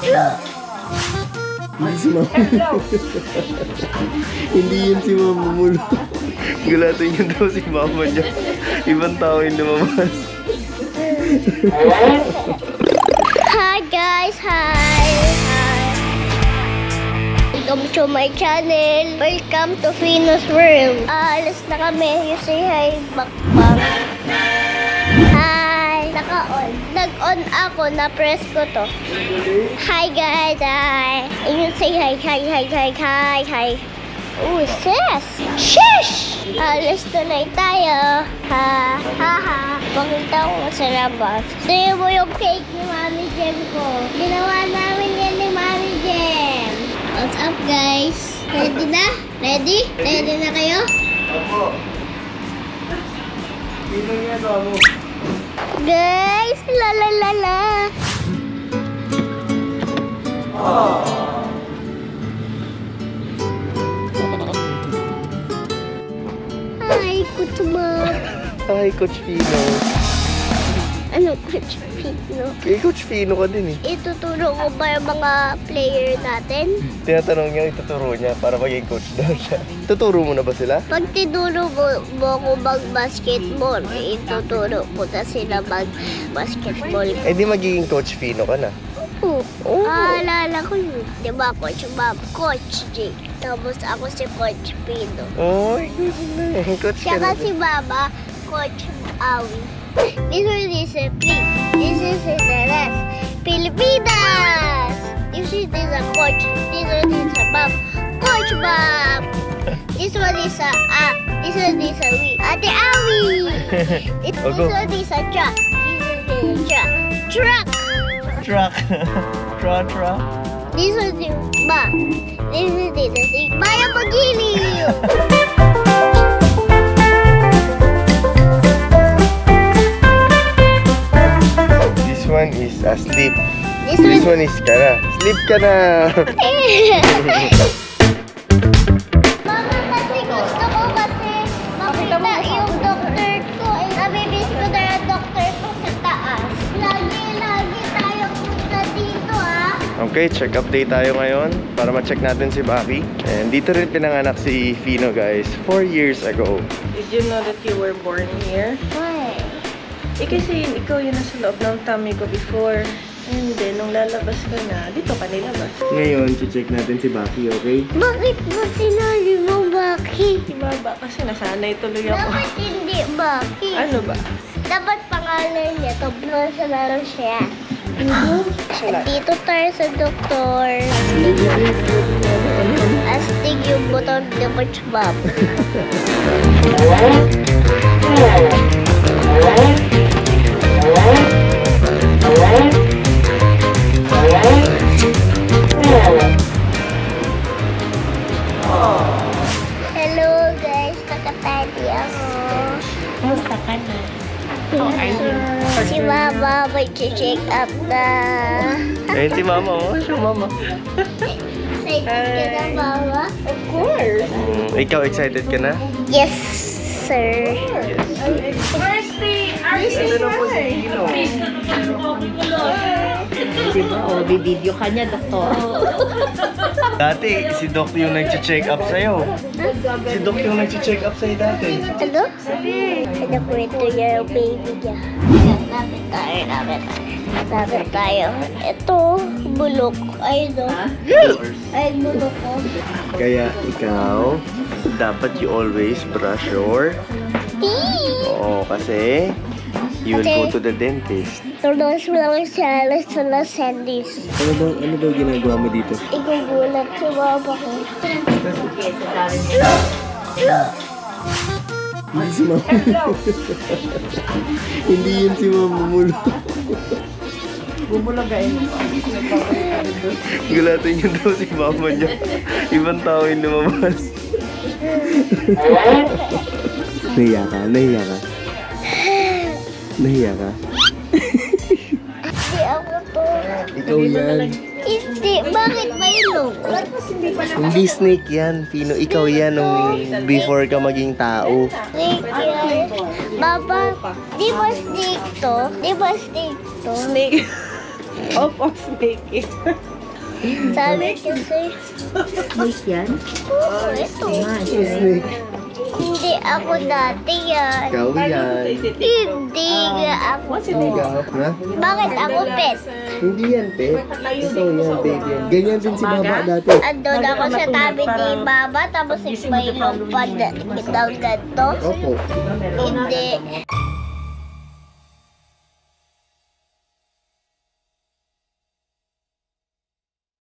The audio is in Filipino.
Hindi si Mama. Hindi yun si Mama Mulo. Gulatin yun daw si Mama niya. Ibang tao yung lumabas. Hi guys! Hi! Welcome to my channel. Welcome to Pheno's World. Alas na kami. You say hi, bakbang. Hi! Naka-on. Nag-on ako. Na-press ko to. Hi guys! Hi! You say hi, hi. Oh, sis! Shish! Alas tunay tayo. Ha! Pakita ko sa labas. Tingnan mo yung cake ni Mami Jem ko. Ginawa namin yan ni Mami Jem. What's up, guys? Ready na? Ready? Ready na kayo? Opo. Sino nga ito mo? Guys! La. Hi, Coach Bob. Hi, Coach Pheno. Ano, Coach Pheno? Kay Coach Pheno ka din eh. Ituturo ko ba yung mga player natin? Tinatanong niya, ituturo niya para maging coach daw siya. Tuturo mo na ba sila? Pag tinuro mo ako mag-basketball, ituturo ko na sila mag-basketball. Eh di magiging Coach Pheno ka na. Oo. Alala ko yun. Diba, Coach Bob? Coach Jake. Tapos ako si Coach Pheno. Oy, coach ka Tsaka na. si Mama, Coach Awi. This one is a play. This is the rest. Pilipinas! This is a coach. This one is a Bob. Coach Bob! This one is a this one is a we. Ate Awi! This one is a truck. This one is a truck. Truck. Truck. This one is ba. This one is a thing. Maya Pagiliw! This one is asleep. This one is kana. Sleep ka na. Mama, kasi gusto ko kasi makita yung doctor ko. Nabibis ko na yung doctor ko sa taas. Lagi tayo punta dito, Okay, check update tayo ngayon para ma-check natin si Baki. And dito rin pinanganak si Pheno, guys, 4 years ago. Did you know that you were born here? Why? Eh kasi ikaw yun nasa loob ng tummy ko before. And then, nung lalabas ka na, dito ka nilabas. Ngayon, check natin si Baki, okay? Bakit mo sinabi mo Baki? Baba kasi nasanay tuloy ako. Dapat hindi Baki. Ano ba? Dapat pangalan niya, Toblo sa laro siya. Dito tayo sa doktor. Astig yung button ni Coach Bob. Hello guys, nakatali ako. Kamusta ka na? Si Mama may check up na. Ayun si Mama, oh. Siya Mama. Excited ka na, Mama? Of course! Ikaw, excited ka na? Yes, sir. Diba? O, bibidyo ka niya, doktor. Dati, si Doc yung nag-check up sa'yo. Si Doc yung nag-check up sa'yo dati. Ano? Pinakwento niya yung baby niya. Lapit tayo. Ito, bulok. Ay, no? Ay, bulok ko. Kaya ikaw, dapat you always brush your... Oo, kasi you will go to the dentist. Tulos mo lang siya sa Los Angeles. Ano daw ginagawa mo dito? Igugulat si Mama ko. Hindi si Mama. Hindi yun si Mama Mulo. Bumulagain mo. Gulatin yun daw si Mama niya. Ibang tao yung lumabas. Nahiya ka? Nahiya ka? Hindi ako to. Ikaw yan. Hindi. Bakit may lungkot? Hindi snake yan, Pheno. Ikaw yan nung before ka maging tao. Snake yan. Baba, di ba snake to? Di ba snake to? Snake. Opo, snake. Sabi kasi, Snake yan? oh, ito. Snake. Hindi ako dati yan. Ikaw yan. Hindi nga ako. Ikaw, ha? Bakit ako pet? Hindi yan, pet. Ito yan, baby yan. Ganyan din si Baba dati. Andun ako sa tabi ni Baba, tapos may lumpad daw ganito. Opo. Hindi.